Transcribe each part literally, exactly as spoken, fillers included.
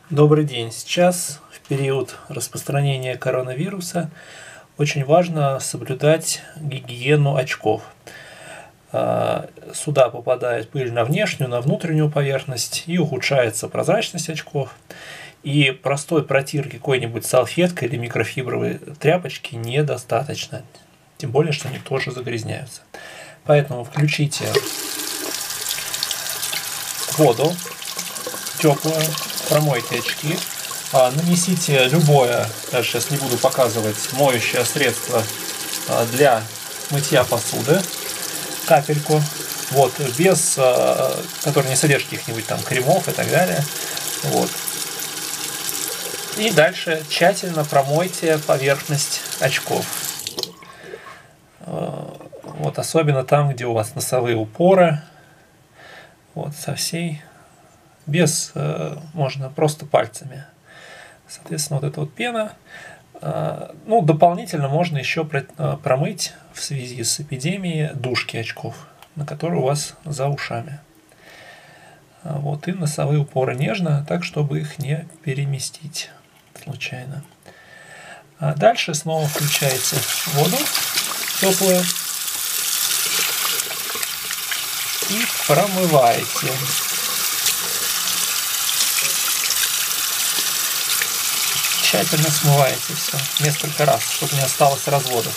Добрый день. Сейчас, в период распространения коронавируса, очень важно соблюдать гигиену очков. Сюда попадает пыль на внешнюю, на внутреннюю поверхность, и ухудшается прозрачность очков. И простой протирки какой-нибудь салфеткой или микрофибровой тряпочки недостаточно. Тем более, что они тоже загрязняются. Поэтому включите воду теплую, промойте очки, нанесите любое, даже сейчас не буду показывать, моющее средство для мытья посуды, капельку, вот, без, который не содержит каких-нибудь там кремов и так далее, вот. И дальше тщательно промойте поверхность очков, вот, особенно там, где у вас носовые упоры, вот, со всей, без, можно просто пальцами. Соответственно, вот эта вот пена. Ну, дополнительно можно еще промыть в связи с эпидемией дужки очков, на которые у вас за ушами. Вот, и носовые упоры нежно, так, чтобы их не переместить случайно. А дальше снова включаете воду теплую и промываете. Тщательно смываете все несколько раз, чтобы не осталось разводов.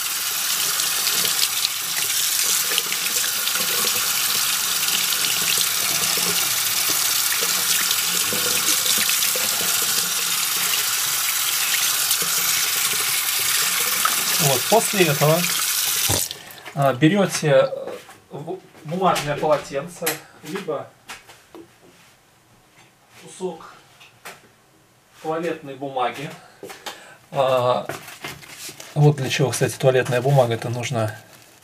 Вот, после этого берете бумажное полотенце, либо кусок туалетной бумаги. А, вот для чего, кстати, туалетная бумага это нужна.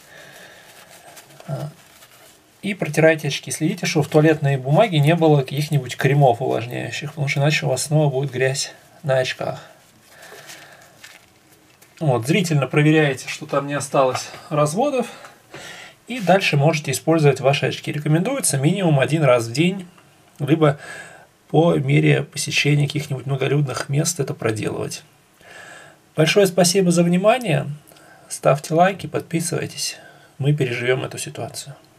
А, и протирайте очки. Следите, чтобы в туалетной бумаге не было каких-нибудь кремов увлажняющих, потому что иначе у вас снова будет грязь на очках. Вот, зрительно проверяете, что там не осталось разводов. И дальше можете использовать ваши очки. Рекомендуется минимум один раз в день, либо по мере посещения каких-нибудь многолюдных мест это проделывать. Большое спасибо за внимание. Ставьте лайки, подписывайтесь. Мы переживем эту ситуацию.